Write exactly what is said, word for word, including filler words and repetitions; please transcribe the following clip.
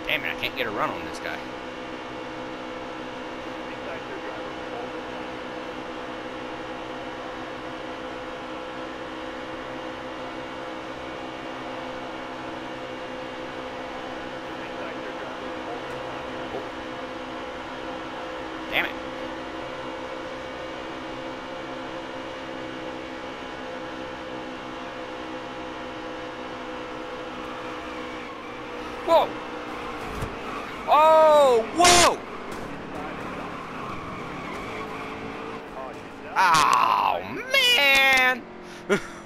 Damn it, I can't get a run on this guy. Damn it. Whoa! Oh, whoa! Oh, man!